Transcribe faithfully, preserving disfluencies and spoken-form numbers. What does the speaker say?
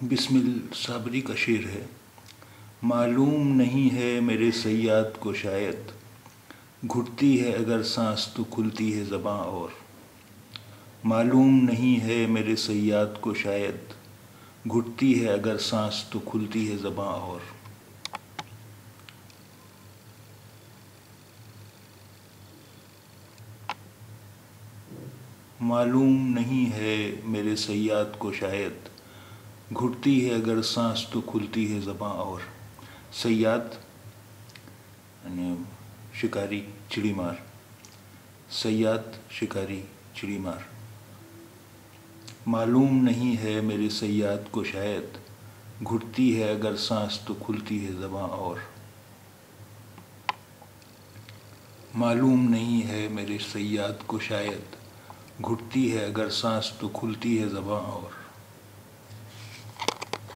بسمل صابری کا شعر ہے۔ معلوم نہیں ہے میرے صیاد کو شاید، گھٹتی ہے اگر سانس تو کھلتی ہے زباں اور۔ معلوم نہیں ہے میرے صیاد کو شاید، گھٹتی ہے اگر سانس تو کھلتی ہے زباں اور۔ معلوم نہیں ہے میرے صیاد کو شاید، گھٹتی ہے اگر سانس تو کھلتی ہے زباں اور۔ صیاد یعنی شکاری، چڑی مار۔ صیاد شکاری، چڑی مار۔ معلوم نہیں ہے میرے صیاد کو شاید، گھٹتی ہے اگر سانس تو کھلتی ہے زباں اور۔ معلوم نہیں ہے میرے صیاد کو شاید، گھٹتی ہے اگر سانس تو کھلتی ہے زباں اور۔